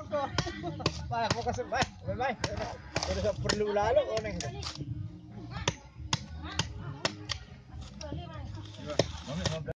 Pak, mau kasih baik, baik. Udah perlu lalu, oneng.